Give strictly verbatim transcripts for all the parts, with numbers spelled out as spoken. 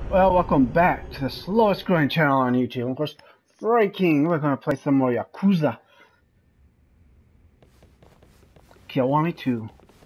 Well, welcome back to the slowest growing channel on YouTube. Of course, Breaking. We're going to play some more Yakuza. Kiwami two.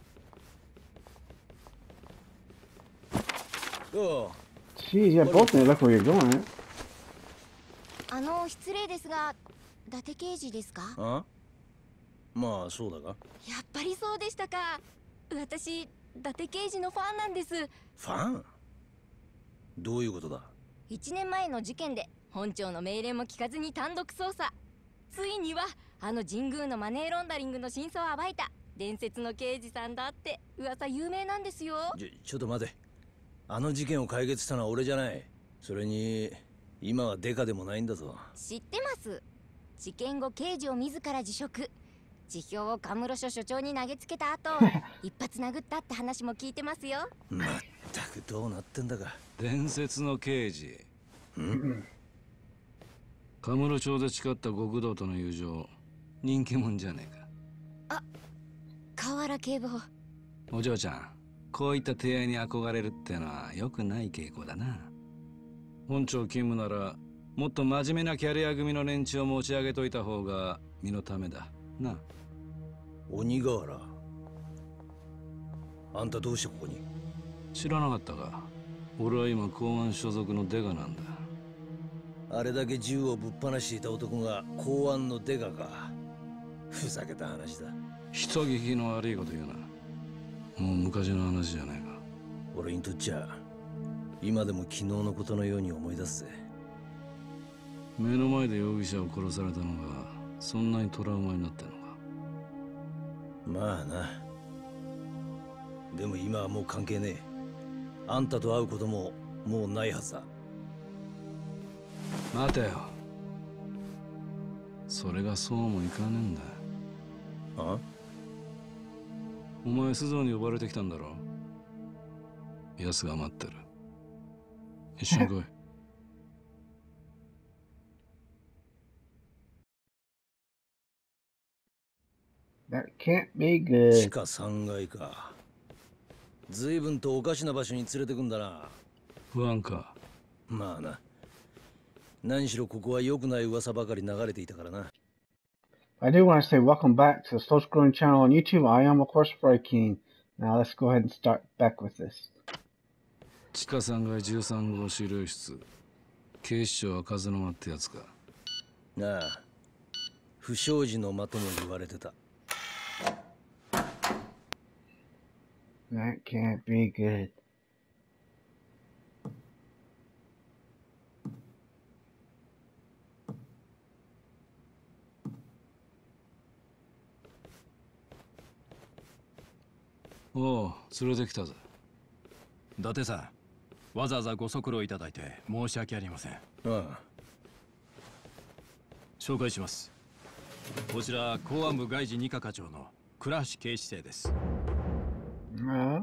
Oh. Jeez, yeah, both of you look where you're going, right? あの失礼ですが、伊達刑事ですか？ あ？まあそうだが。 やっぱりそうでしたか。私、伊達刑事のファンなんです。 ファン？どういうことだ？ 一年前の事件で本庁の命令も聞かずに単独捜査。ついにはあの神宮のマネーロンダリングの真相を暴いた伝説の刑事さんだって噂有名なんですよ。 ちょ、ちょっと待て。あの事件を解決したのは俺じゃない。それに今はデカでもないんだぞ。 知ってます。事件後刑事を自ら辞職。辞表をカムロ署署長に投げつけた後一発殴ったって話も聞いてますよ。 まったくどうなってんだか。 伝説の刑事。 ん？ カムロ町で誓った極道との友情、人気者じゃねえか。 あ、河原警部補。 お嬢ちゃん、こういった提案に憧れるってのは良くない傾向だな。本庁勤務ならもっと真面目なキャリア組の連中を持ち上げといた方が身のためだな。 鬼瓦、あんたどうしてここに？ 知らなかったか。俺は今公安所属のデカなんだ。 あれだけ銃をぶっ放していた男が公安のデカか。ふざけた話だ。 人聞きの悪いこと言うな。もう昔の話じゃないか。 俺にとっちゃ今でも昨日のことのように思い出すぜ。 目の前で容疑者を殺されたのがそんなにトラウマになってんのか。 まあな。でも今はもう関係ねえ。あんたと会うことももうないはずだ。 待てよ。それがそうもいかねえんだ。 あ？ お前須藤に呼ばれてきたんだろ。奴が待ってる。一緒に来い。 That can't be good. 地下さんがいか。随分とおかしな場所に連れてくんだな。 不安か。 まあな。何しろここは良くない噂ばかり流れていたからな。 I do want to say welcome back to the slowest growing channel on YouTube. I am, of course, Breaking. Now let's go ahead and start back with this. 地下さんがいじゅうさん号資料室。警視庁は風の間ってやつか。 なあ。不祥事の間とも言われてた。 That can't be good. おう、連れてきたぜ。 伊達さん、わざわざご足労いただいて申し訳ありません。ああ。 紹介します。こちら公安部外事二課課長の倉橋警視正です。 Uh,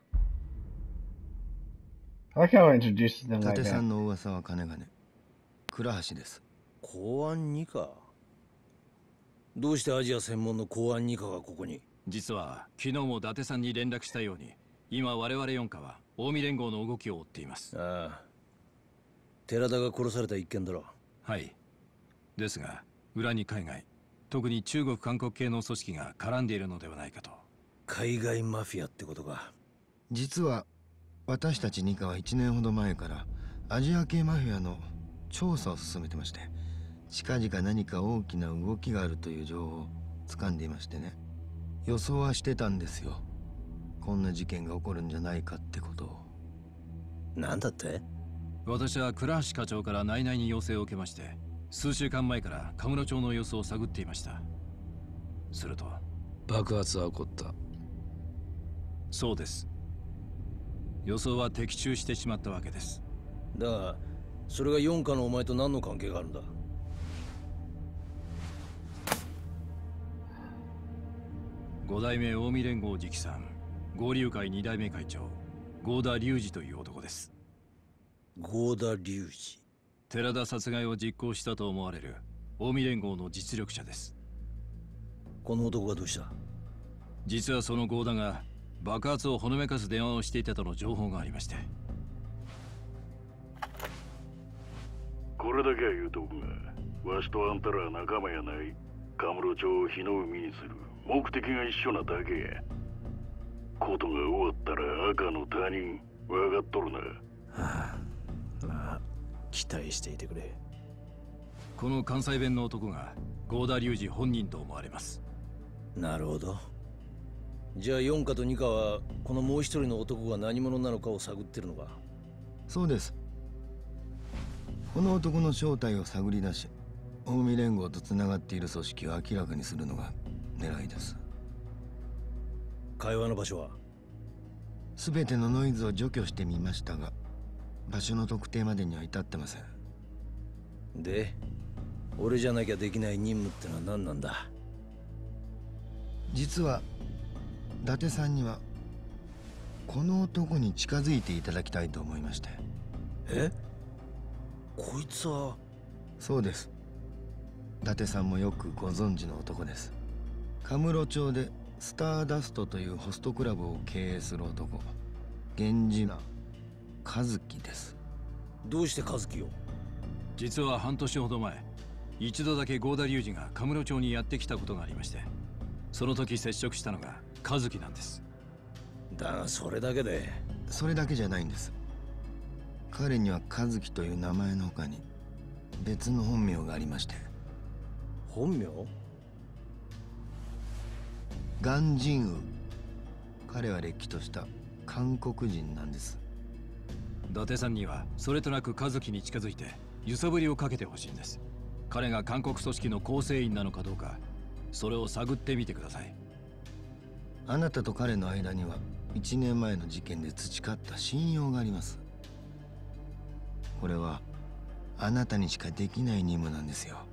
I like how it introduces them 伊 like 達さ that. んの噂は金がね。倉橋です。 公安二課。どうしてアジア専門の公安二課がここに？ 実は昨日も伊達さんに連絡したように、今我々四課は近江連合の動きを追っています。 ああ。寺田が殺された一件だろ。 はい。ですが裏に海外、特に中国韓国系の組織が絡んでいるのではないかと。 海外マフィアってことか。 実は私たち二課はいちねんほど前からアジア系マフィアの調査を進めてまして、近々何か大きな動きがあるという情報を掴んでいましてね。予想はしてたんですよ。こんな事件が起こるんじゃないかってことを。 なんだって？ 私は倉橋課長から内々に要請を受けまして、数週間前からカムロ町の様子を探っていました。すると爆発は起こった。 そうです。予想は的中してしまったわけです。 だがそれが四課のお前と何の関係があるんだ？ 五代目近江連合直参合流会二代目会長合田隆二という男です。 合田隆二。 寺田殺害を実行したと思われる近江連合の実力者です。 この男がどうした？ 実はその合田が爆発をほのめかす電話をしていたとの情報がありまして。 れだけは言うとくが、わしとあんたらは仲間やない。カムロ町を火の海にする目的が一緒なだけや。ことが終わったら赤の他人、分かっとるな。はあ、まあ期待していてくれ。 この関西弁の男が郷田隆二本人と思われます。 なるほど。じゃあ四課と二課はこのもう一人の男が何者なのかを探ってるのか。 そうです。この男の正体を探り出し、近江連合とつながっている組織を明らかにするのが狙いです。 会話の場所は？ 全てのノイズを除去してみましたが、場所の特定までには至ってません。 で、俺じゃなきゃできない任務ってのは何なんだ？ 実は伊達さんにはこの男に近づいていただきたいと思いまして。 え？こいつは？ そうです。伊達さんもよくご存知の男です。カムロ町でスターダストというホストクラブを経営する男、源氏名和樹です。 どうして和樹を？ 実は半年ほど前、一度だけ郷田隆二がカムロ町にやってきたことがありまして、その時接触したのが和樹なんです。 だがそれだけで。 それだけじゃないんです。彼には和樹という名前の他に別の本名がありまして。 本名？ 鑑真宇。彼はれっきとした韓国人なんです。 伊達さんにはそれとなく和樹に近づいて揺さぶりをかけてほしいんです。彼が韓国組織の構成員なのかどうか、それを探ってみてください。 あなたと彼の間にはいちねんまえの事件で培った信用があります。これはあなたにしかできない任務なんですよ。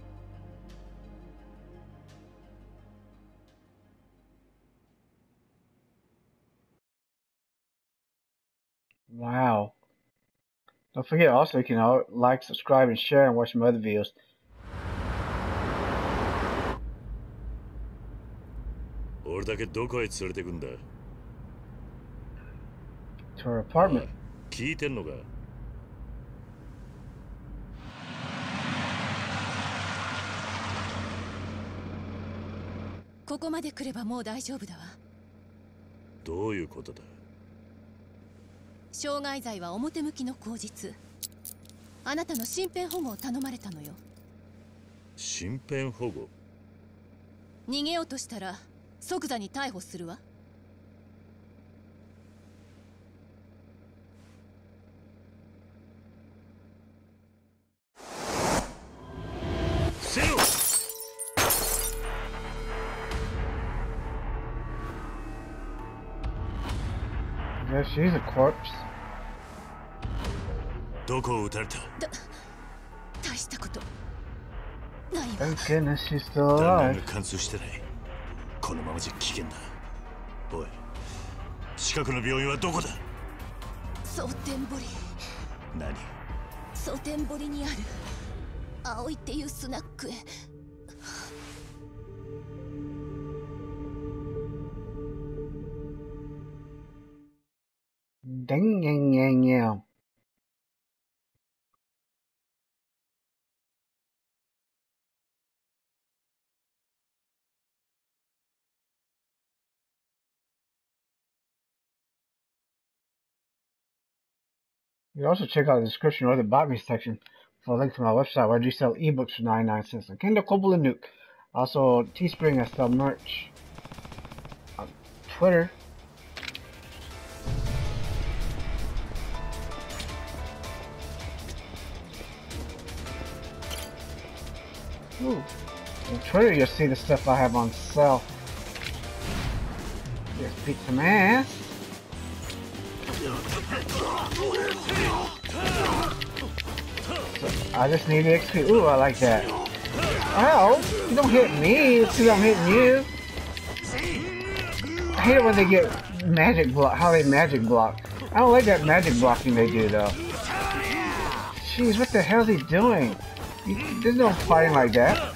Wow. Don't forget also you can uh, like, subscribe, and share and watch my other videos. To her apartment. 聞いてんのか？ ここまで来ればもう大丈夫だわ。 どういうことだ？ 傷害罪は表向きの口実。あなたの身辺保護を頼まれたのよ。 身辺保護？ 逃げようとしたら即座に逮捕するわ。 せよ！ Yeah, she's a corpse. どこを撃たれた？ だ、大したことないわ。 Thank goodness she's still 弾 alive. 丸が貫通してない。このままじゃ危険だ。おい、近くの病院はどこだ？ 蒼天堀。 何？ 蒼天堀にある葵っていうスナックへ。 Ding ding ding ding. You can also check out the description or the About Me section for a link to my website where I do sell ebooks for ninety-nine cents. And Kindle Kobold and Nuke. Also, Teespring, I sell merch. On Twitter. Ooh. On Twitter, you'll see the stuff I have on sale. Just beat some ass. So, I just need the X P. Ooh, I like that. Ow! You don't hit me, it's because I'm hitting you. I hate it when they get magic block, how they magic block. I don't like that magic blocking they do, though. Jeez, what the hell is he doing? You, there's no fighting like that.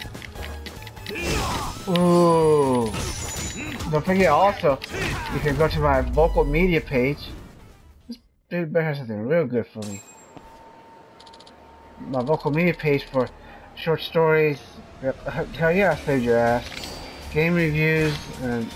Ooh. Don't forget also, you can go to my vocal media page. This dude better have something real good for me. my vocal media page for short stories. Hell yeah, I saved your ass. Game reviews and.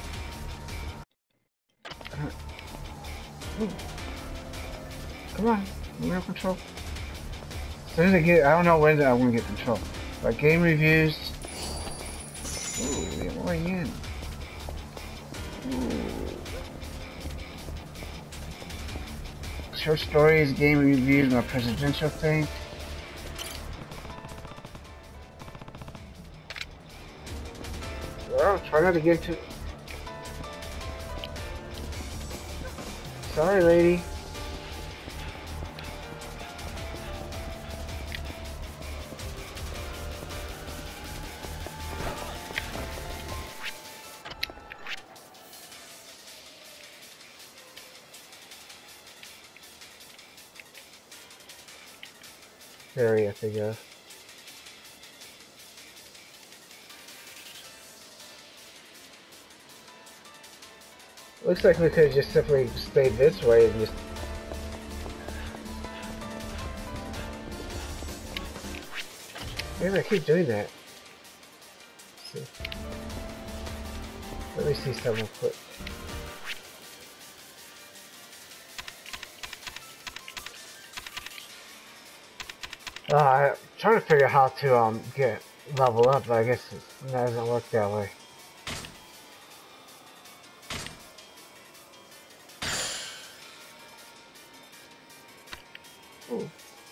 Ooh. Come on, real control. As soon as I get, I don't know when I'm gonna get control. But game reviews. Ooh, they're way in. Ooh. Short stories, game reviews, my presidential thing. Well, try not to get too. Sorry, lady. Area, I think of. Looks like we could have just simply stayed this way and just. Maybe I keep doing that. Let's see. Let me see something quick. Uh, I'm trying to figure out how to um get level up, but I guess it doesn't work that way. Ooh.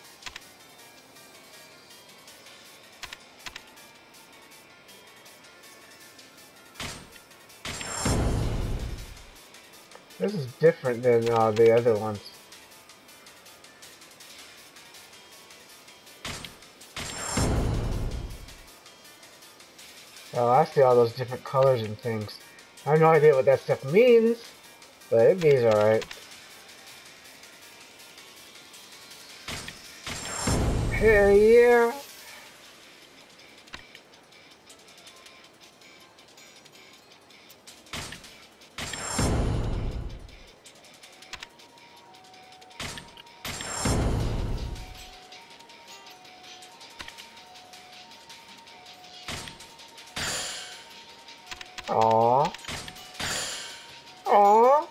This is different than uh, the other ones. Oh, I see all those different colors and things. I have no idea what that stuff means, but it means alright. Hell yeah! Aww. Aww.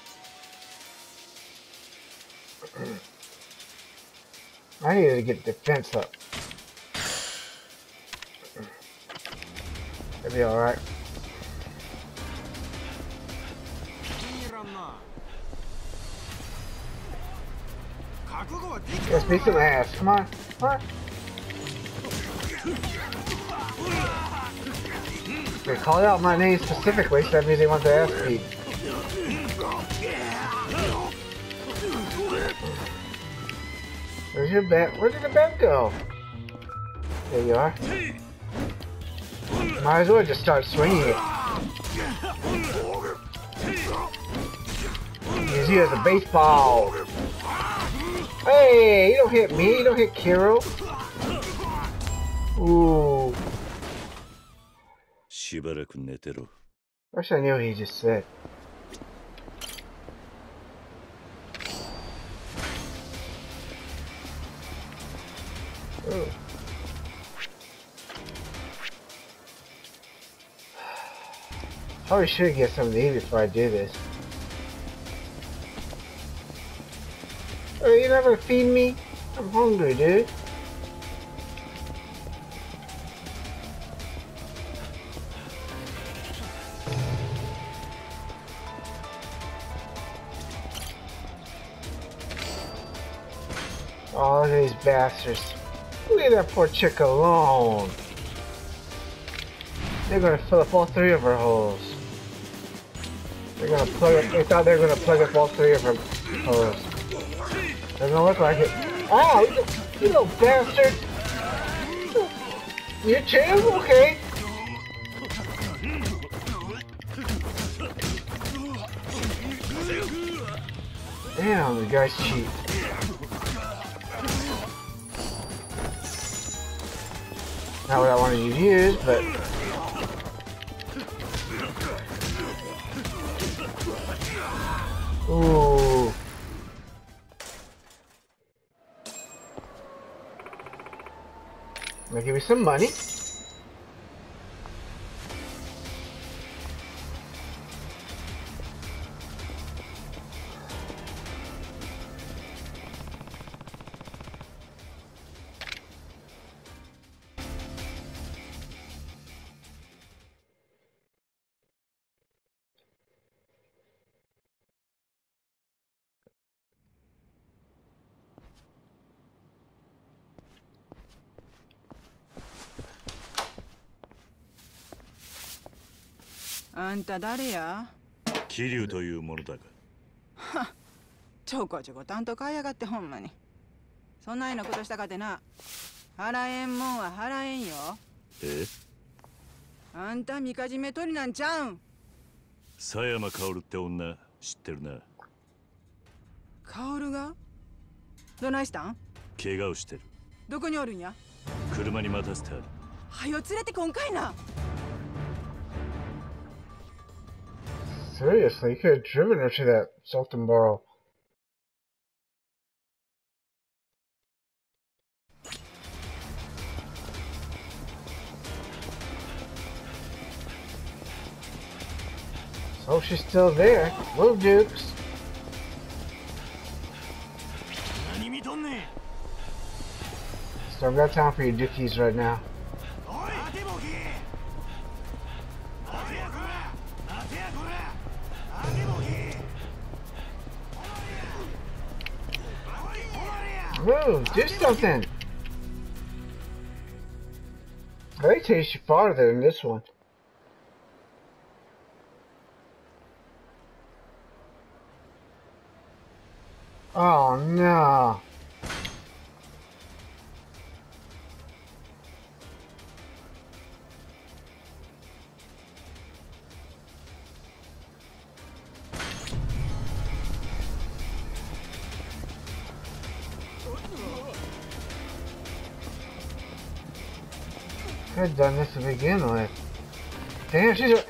I needed to get defense up. It'll be alright. Let's beat some ass. Come on. Come on. They called out my name specifically, so that means they want the ass beat. Where's your bat? Where did the bat go? There you are. Might as well just start swinging it. Use you as a baseball. Hey, you don't hit me. You don't hit Kiro. Ooh. Wish I knew what he just said. Ooh. Probably should get something to eat before I do this. Oh, you never feed me? I'm hungry, dude. Oh, look at these bastards. Leave that poor chick alone. They're gonna fill up all three of her holes. They're gonna plug up, they thought they were gonna plug up all three of her holes. Doesn't look like it. Oh, you little bastard! You too? Okay. Damn, the guy's cheap. Not what I wanted you to use, but... Ooh. I'll give you some money. Ah, あんた誰や？ 桐生というものだが。 は、ちょこちょこ担当買いやがってほんまに。そんなようなことしたかてな。払えんもんは払えんよ。 え？ あんたみかじめ取りなんちゃうん。 佐山薫って女知ってるな。 薫が？どないしたん？ 怪我をしてる。 どこにおるんや？ 車に待たせてある。 はよ連れてこんかいな。 Seriously, you could have driven her to that Sultan Borough. Oh, she's still there. Little Dukes. Still got time for your Dukies right now. Move, do something. They takes you farther than this one. Oh no. Could have done this to begin with. Damn, she's a...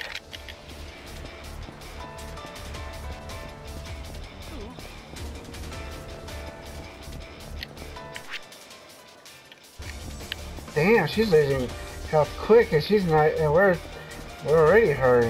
Damn, she's losing health quick, and she's not. And we're we're already hurting.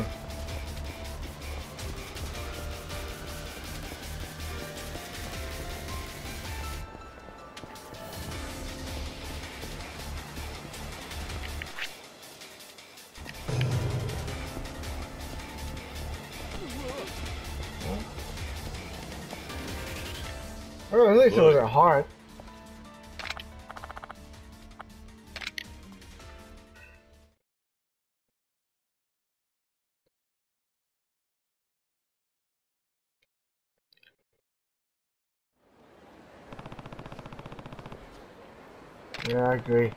Well, at least it wasn't hard. Yeah, I agree.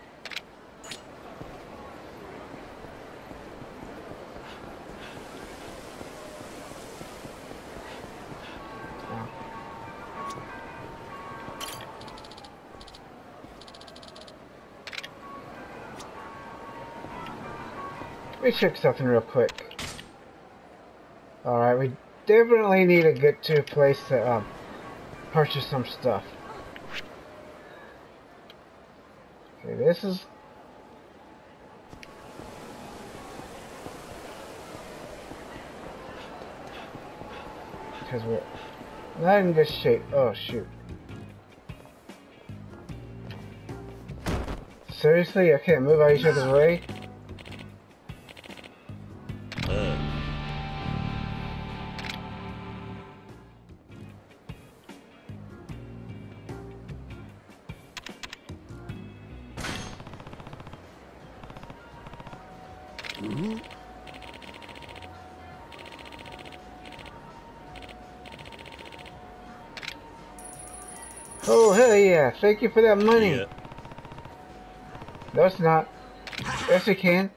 Let me check something real quick. Alright, we definitely need to get to a place to um, purchase some stuff. Okay, this is... Because we're not in good shape. Oh, shoot. Seriously? I can't move out each other's way? Oh, hell yeah. Thank you for that money. Yeah. No, it's not. Yes, it can.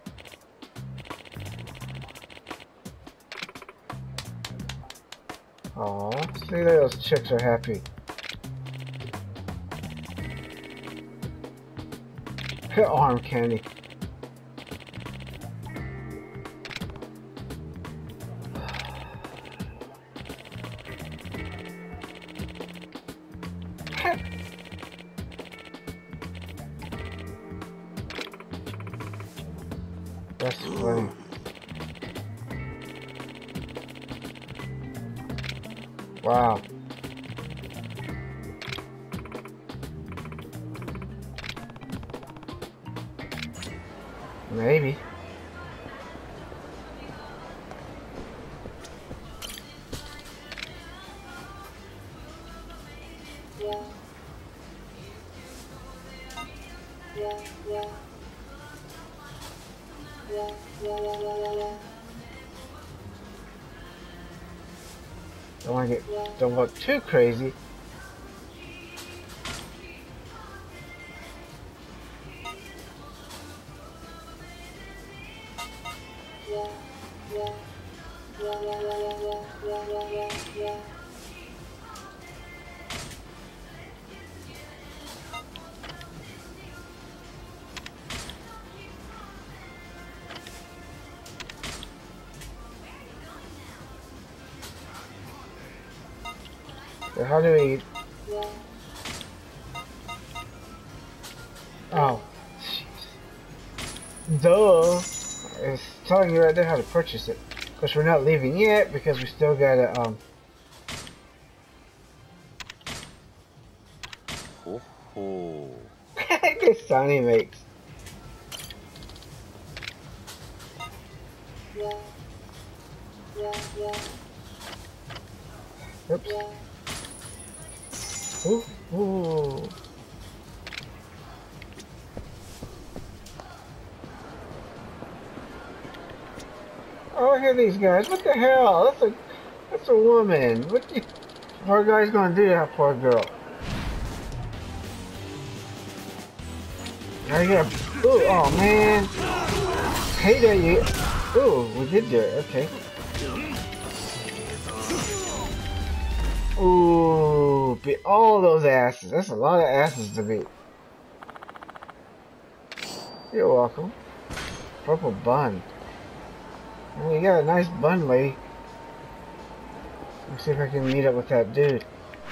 Aw, see that those chicks are happy. Arm candy. That's funny. Wow. Maybe. Don't want to get, don't go too crazy. So how do we... Oh, jeez. Duh! It's telling you right there how to purchase it. Of course, we're not leaving yet because we still gotta, um... Ho ho. This sound he makes. Oops. Ooh, ooh. Oh, look at these guys. What the hell? That's a that's a woman. What the poor guy's gonna do to that poor girl? Now you gotta. Ooh, oh man. Hey there, you. Ooh, we did do it. Okay. Ooh, beat all those asses. That's a lot of asses to beat. You're welcome. Purple bun. Oh, you got a nice bun, lady. Let's see if I can meet up with that dude.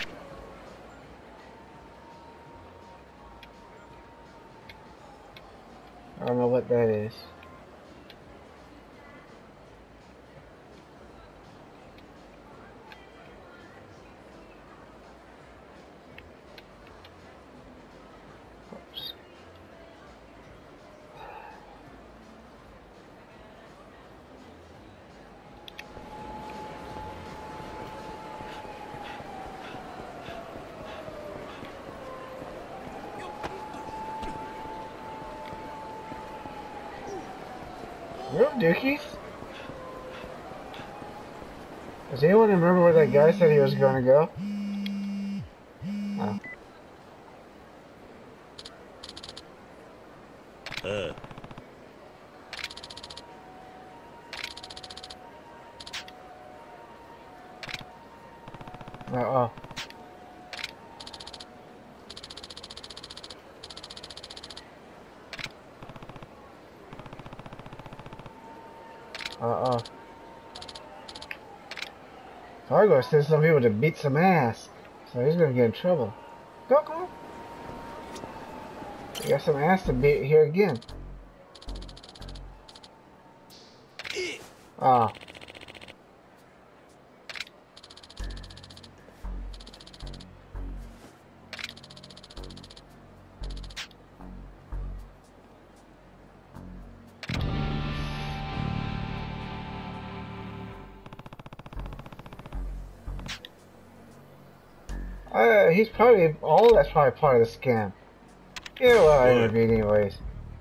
I don't know what that is. Real dookies? Does anyone remember where that guy said he was gonna go? Oh. Uh. Uh oh. Uh-oh. Fargo sends some people to beat some ass, so he's gonna get in trouble. Go, go! We got some ass to beat here again. Ah. Uh, he's probably, all that's probably part of the scam. Yeah, well, I interviewed anyways.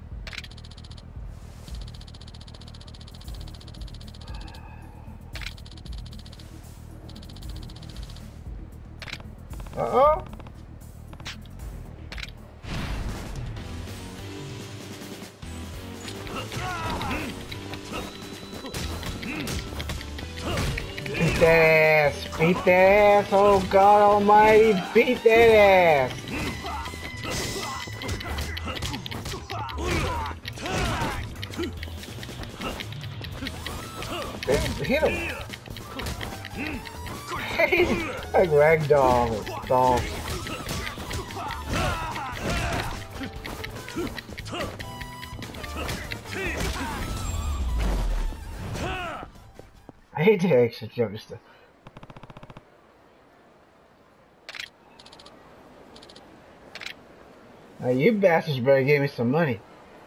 Uh-oh. Beat that ass! Beat that ass! Oh God Almighty! Beat that ass! Hit him! Hey, like ragdoll, doll. hate the extra jump and stuff. Now you bastards better give me some money.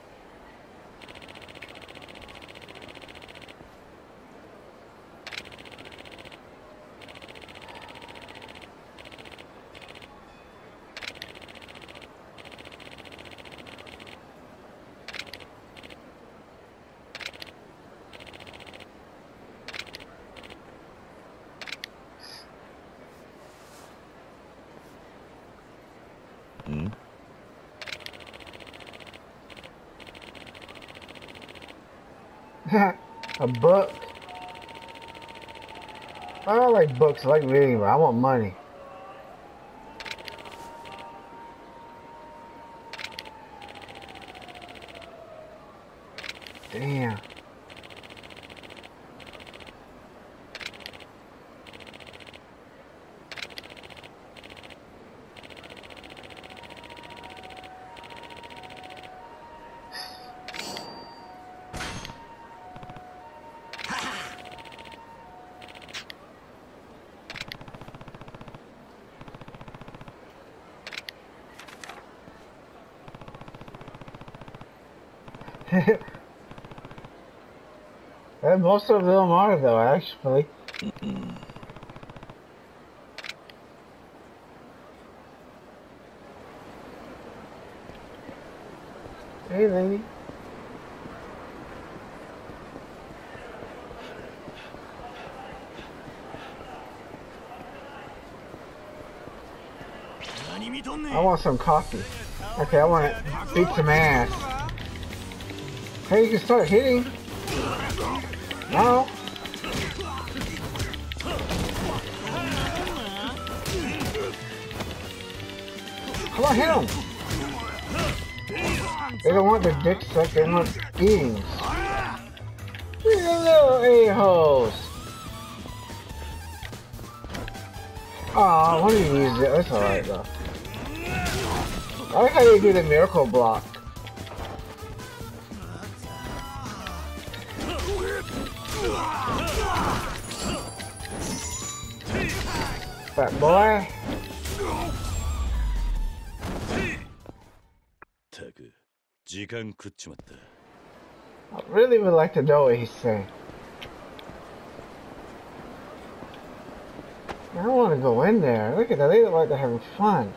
A book? I don't like books, I like reading, but I want money. Damn. And most of them are though, actually. Hey, lady. I want some coffee. Okay, I want to beat some ass. Hey, you can start hitting. No. Come on, hit them. They don't want the dick suck, they want eatings. These little a-holes. Aw, I want to use it. That's alright though. I like how they do the miracle block. Fat boy. I really would like to know what he's saying. I don't want to go in there. Look at that. They look like they're having fun.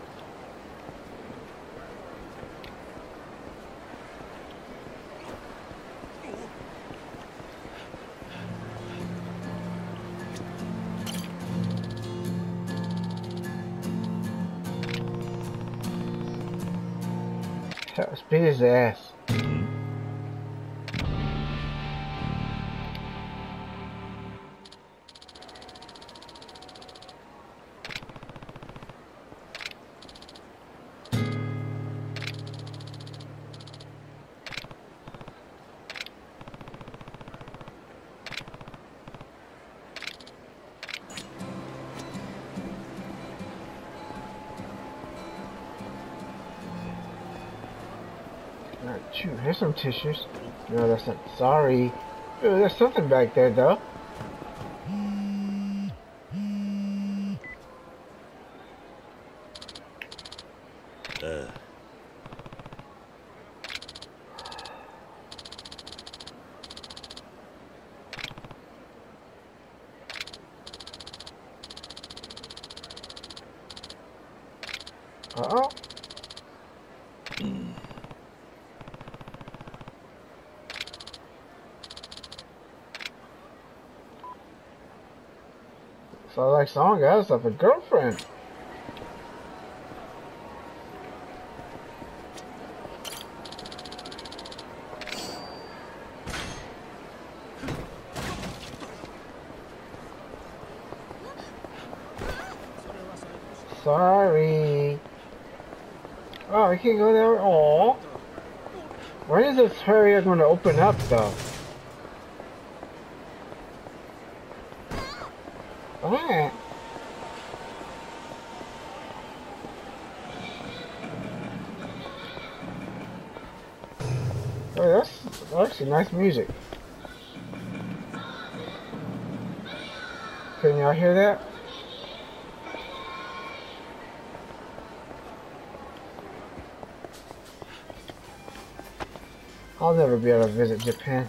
Let's beat his ass. Shoot, here's some tissues. No, that's not. Sorry. Ooh, there's something back there, though. Uh. Uh-oh. So like someone got herself a girlfriend. Sorry. Oh, I can't go there. Aww. When is this area going to open up though? Alright. Oh, that's actually nice music. Can y'all hear that? I'll never be able to visit Japan.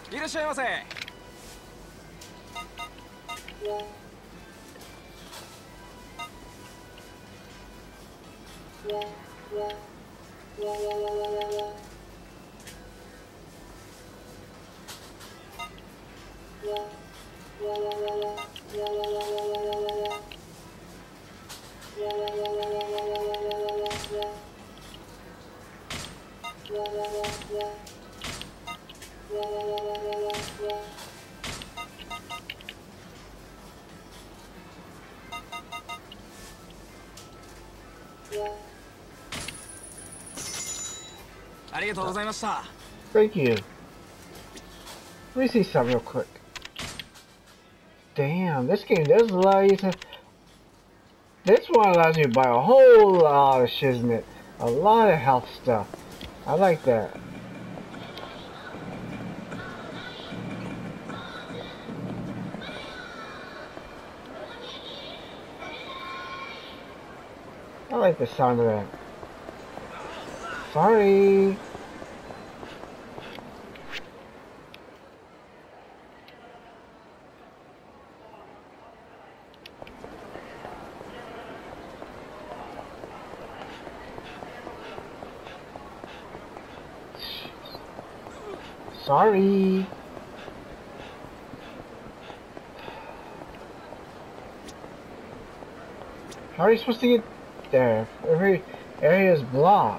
Thank you. Let me see something real quick. Damn, this game does allow you to... This one allows you to buy a whole lot of shiznit. A lot of health stuff. I like that. I like the sound of that. Sorry. Sorry. How are you supposed to get there? Every area is blocked.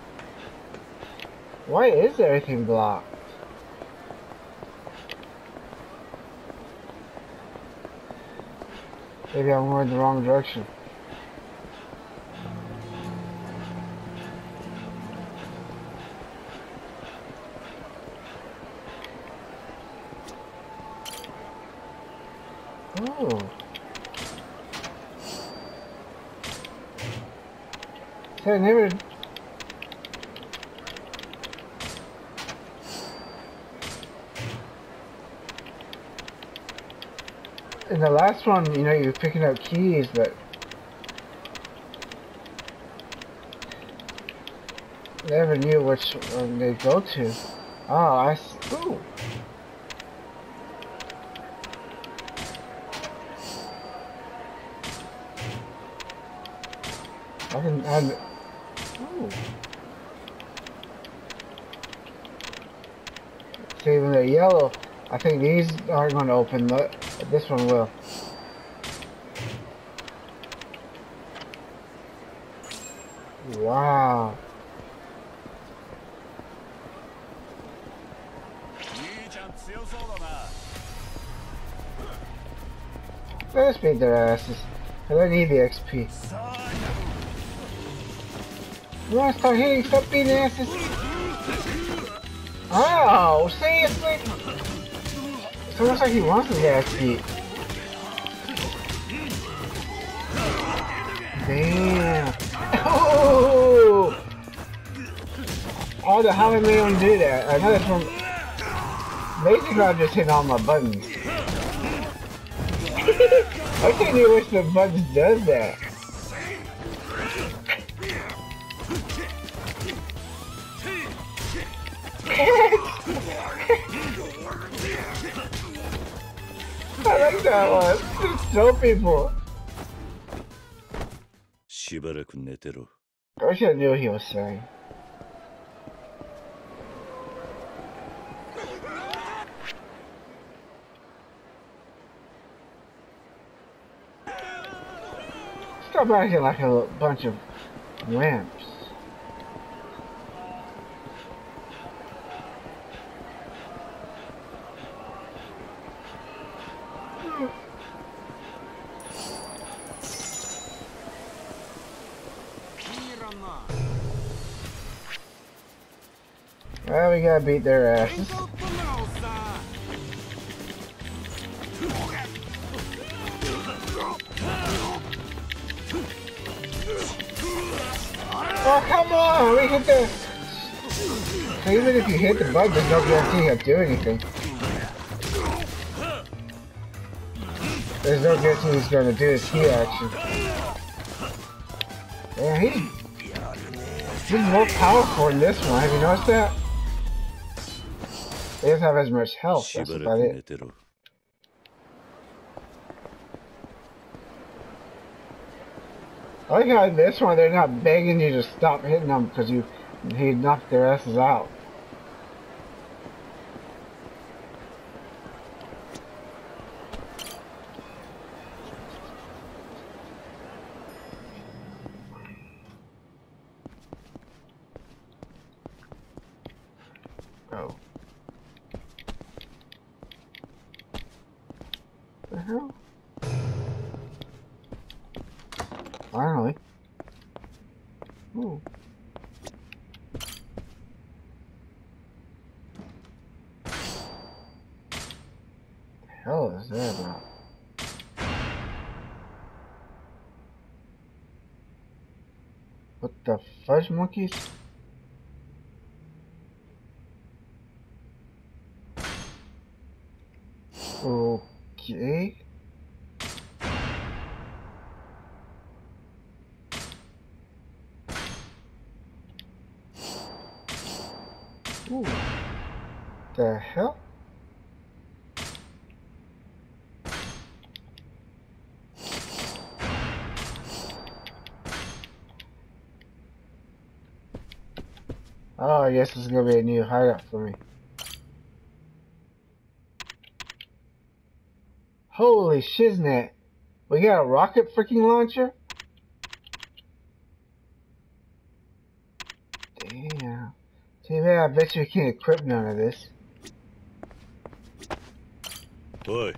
Why is everything blocked? Maybe I'm going in the wrong direction. Oh. I never... In the last one, you know, you're picking up keys, but... never knew which one they go to. Oh, I see. Ooh. I can... I, ooh. See, when they're yellow, I think these aren't going to open, but this one will. Wow. Let's beat their asses. I don't need the X P. You wanna start hitting, stop beating asses? Oh, seriously? It's almost like he wants his ass beat. Damn. Oh! Oh, the how I made him do that. I know that's from... Basically, I'm just hitting all my buttons. I can't even wish the buttons does that. I like that one. Just show people. I wish I knew what he was saying. Stop acting like a bunch of wimps. Well, we gotta beat their asses. Oh, come on! We hit the... So even if you hit the button, there's no guarantee he'll do anything. There's no guarantee he's gonna do his heat action. Yeah, he, he's more powerful in this one. Have you noticed that? He doesn't have as much health. That's about it. I like how this one they're not begging you to stop hitting them because you he knocked their asses out. Oh. The hell? Finally. Ooh. The hell is that about? What the fudge monkeys? Okay. Ooh. The hell? Oh, I guess this is gonna be a new hideout for me. Holy shiznit. We got a rocket freaking launcher? Damn. Too bad, I bet you can't equip none of this. Boy.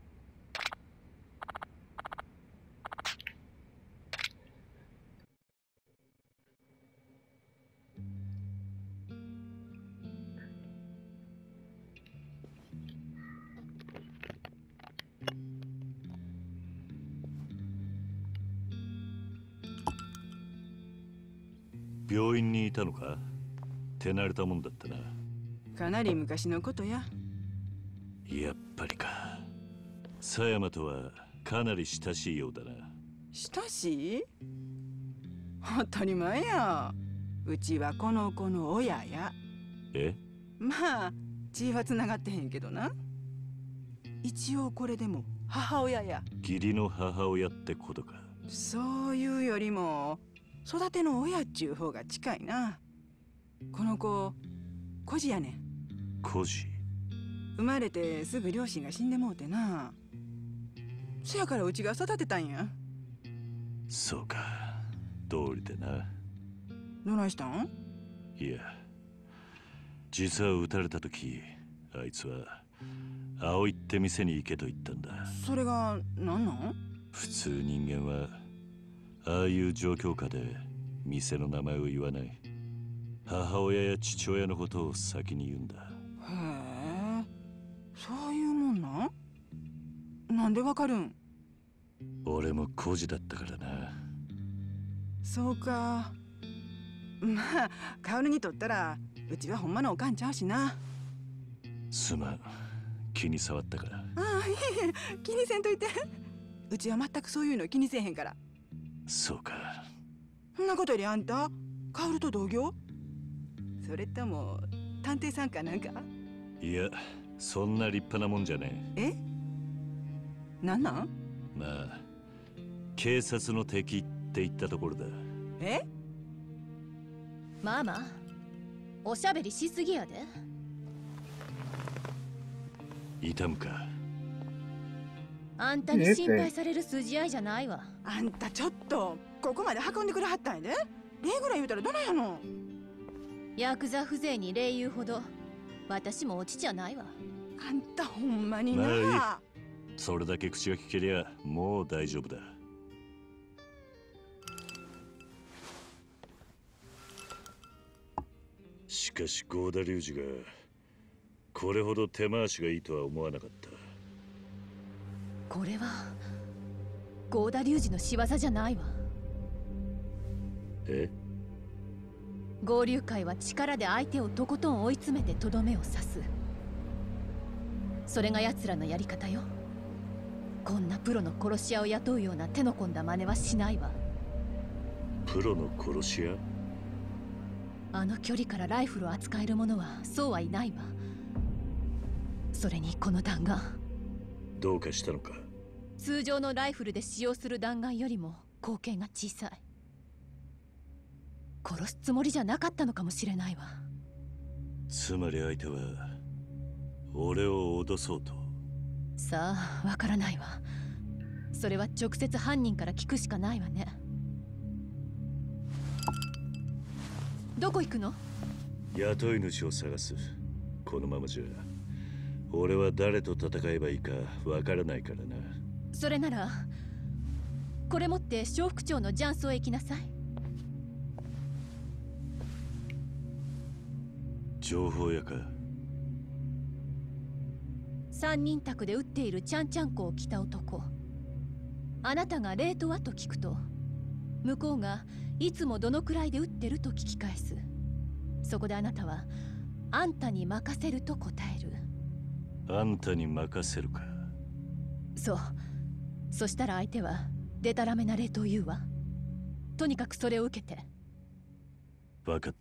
病院にいたのか？手慣れたもんだったな。 かなり昔のことや。 やっぱりか。狭山とはかなり親しいようだな。 親しい？当たり前や。うちはこの子の親や。 え？ まあ血はつながってへんけどな。一応これでも母親や。 義理の母親ってことか。 そういうよりも育ての親っちゅう方が近いな。この子孤児やねん。 孤児？ 生まれてすぐ両親が死んでもうてな。そやからうちが育てたんや。 そうか、通りでな。 どないしたん？ いや、実は撃たれた時、あいつは葵って店に行けと言ったんだ。 それが何なん？ 普通人間はああいう状況下で店の名前を言わない。母親や父親のことを先に言うんだ。へえ、そういうもんなん？なんでわかるん？ 俺も孤児だったからな。 そうか。まあ薫にとったらうちはほんまのおかんちゃうしな。 すまん、気に障ったから。 ああ、いえいえ、気にせんといて。うちは全くそういうの気にせえへんから。 そうか。 そんなことよりあんた薫と同業？それとも探偵さんかなんか？ いや、そんな立派なもんじゃねえ。え？なんなん？ まあ警察の敵って言ったところだ。 え？ ママ、おしゃべりしすぎやで。 痛むか？ あんたに心配される筋合いじゃないわ。 あんたちょっとここまで運んでくれはったんやで。礼ぐらい言うたらどないやの。 ヤクザ風情に礼言うほど私も落ちちゃないわ。 あんたほんまにな。 まあいい。それだけ口が聞けりゃもう大丈夫だ。しかし郷田隆二がこれほど手回しがいいとは思わなかった。 これは郷田隆二の仕業じゃないわ。 え？ 合流会は力で相手をとことん追い詰めてとどめを刺す。それが奴らのやり方よ。 こんなプロの殺し屋を雇うような手の込んだ真似はしないわ。 プロの殺し屋？ あの距離からライフルを扱える者はそうはいないわ。それにこの弾丸、 どうかしたのか？ 通常のライフルで使用する弾丸よりも口径が小さい。殺すつもりじゃなかったのかもしれないわ。 つまり相手は俺を脅そうと。 さあ、わからないわ。それは直接犯人から聞くしかないわね。どこ行くの？ 雇い主を探す。このままじゃ俺は誰と戦えばいいかわからないからな。 それならこれ持って小副長のジャンソーへ行きなさい。 情報屋か？ 三人宅で撃っているちゃんちゃんこを着た男。あなたがレートはと聞くと、向こうがいつもどのくらいで撃ってると聞き返す。そこであなたはあんたに任せると答える。 あんたに任せるか？ そう。そしたら相手はデタラメなレートを言うわ。とにかくそれを受けて。 分かった。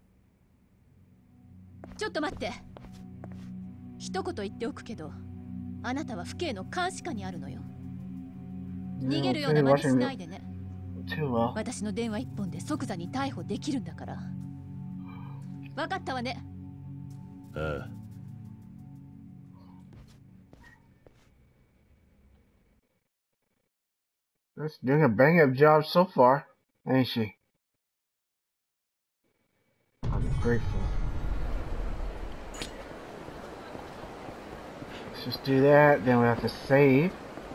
ちょっと待って。一言言っておくけど、あなたは府警の監視下にあるのよ。逃げるような真似しないでね。私の電話一本で即座に逮捕できるんだから。分かったわね。 ああ。 That's doing a bang up job so far, ain't she? I'm grateful. Let's just do that, then we have to save.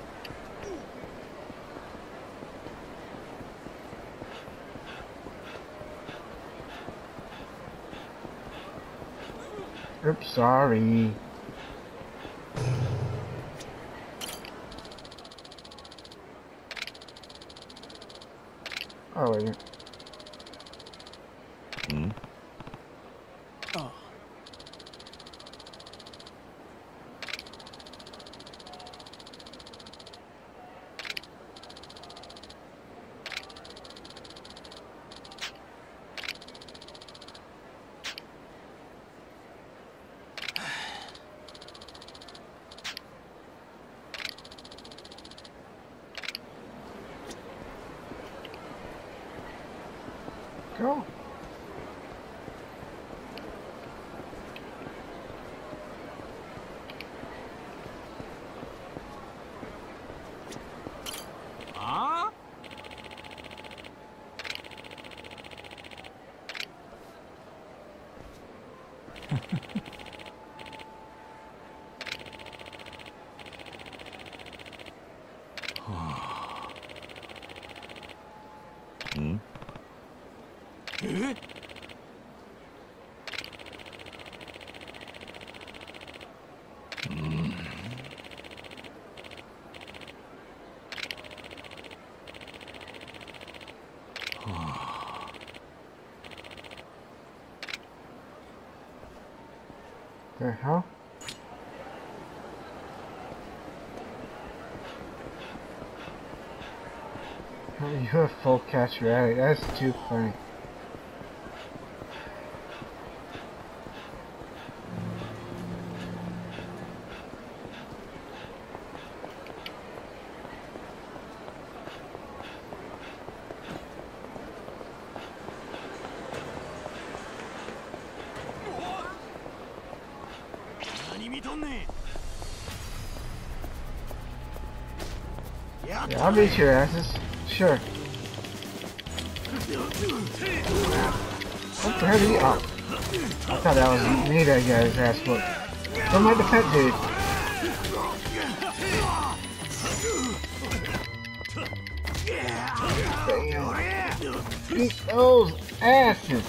Oops, sorry. Oh, wait. Hmm? Oh. Go. Ah? Hmm? え？ The hell? You're a full catch rally. That's too funny. Yeah, I'll beat your asses. Sure. What the hell did he? Oh. I thought that was me that got his ass whooped. Don't mind the pet dude. Damn. Beat those asses.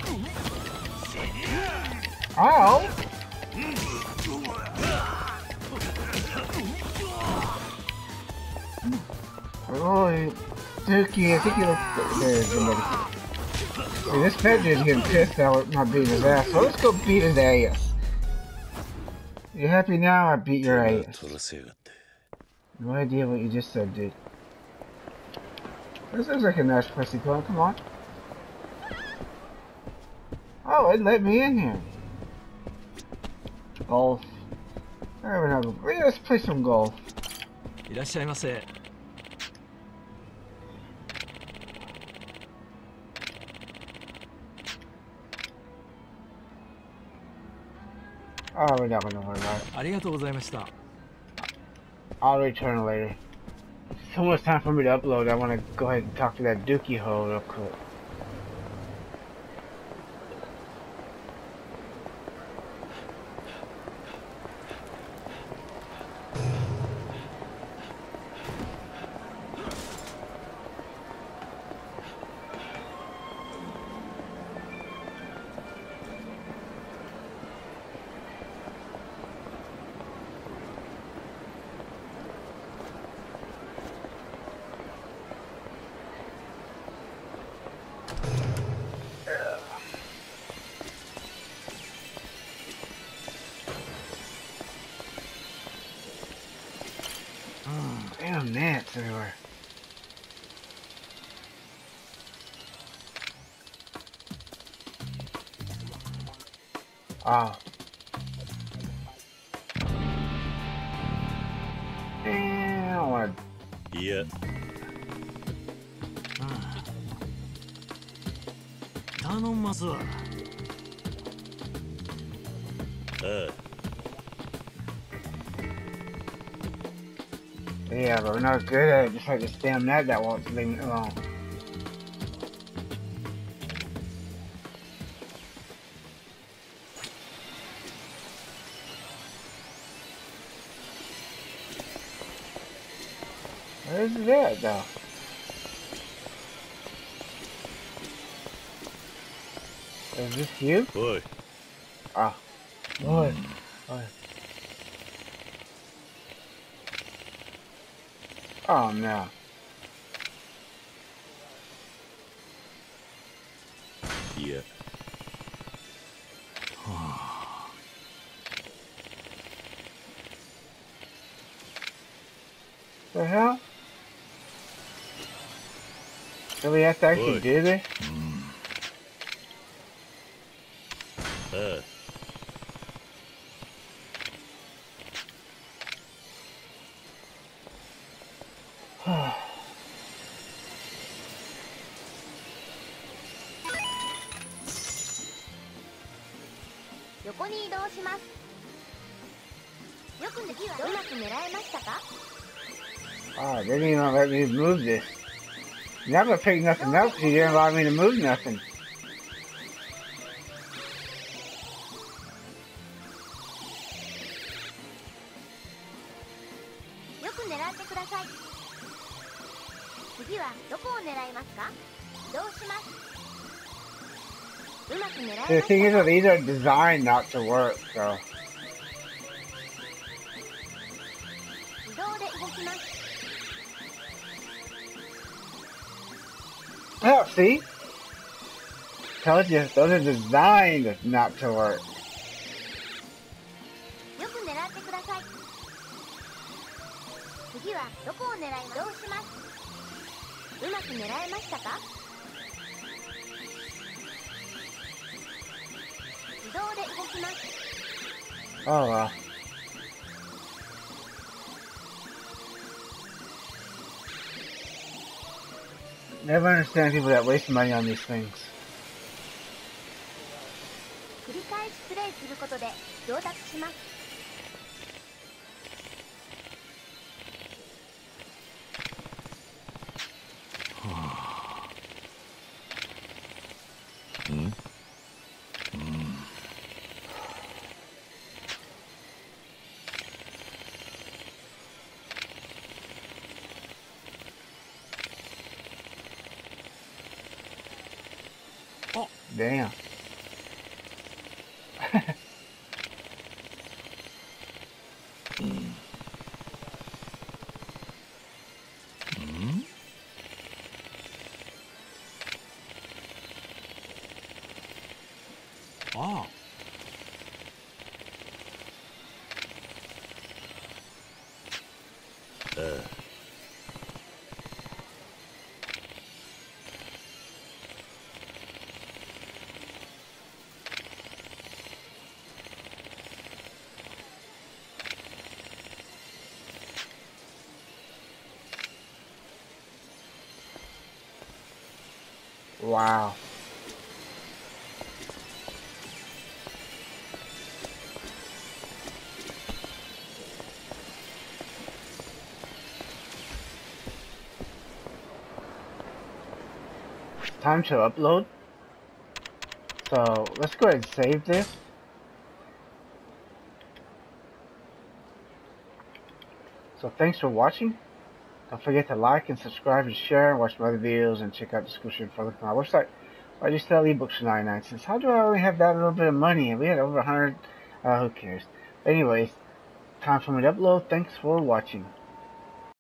Ow. Oh, Dookie, I think you look there. See, this pet dude's getting pissed that we're not beating his ass, so let's go beat his ass. You happy now? I beat your ass. No idea what you just said, dude. This looks like a nice place to go. Come on. Oh, it let me in here. Golf. I don't know. Let's play some golf. いらっしゃいませ。 Oh, we're not gonna worry about it. ありがとうございました。 I'll return it later. It's almost time for me to upload. I want to go ahead and talk to that Dookie hoe real quick. Damn gnats everywhere. Oh. Man, I don't want to... Yeah. 頼んますわ。 ああ。 Yeah, but we're not good at it, just like this damn net that won't leave me alone. Where's that though? Is this you? Boy. Ah. Boy. Boy. Oh no. Yeah. The hell? Do we have to actually Boy. do this? Uh. Oh, they didn't even let me move this. You're not gonna pick nothing else, you didn't allow me to move nothing. The thing is that these are designed not to work, so. Oh, see? Told you, those are designed not to work. Oh well. Never understand people that waste money on these things. Hmm? Oh, damn. Hmm. Hmm? Oh. Uh. Wow. Time to upload. So let's go ahead and save this. So thanks for watching. Don't forget to like and subscribe and share and watch my other videos and check out the description for link to my website. I just sell ebooks for ninety-nine cents. How do I only have that little bit of money? And we had over a hundred. Uh, who cares? Anyways, time for me to upload. Thanks for watching.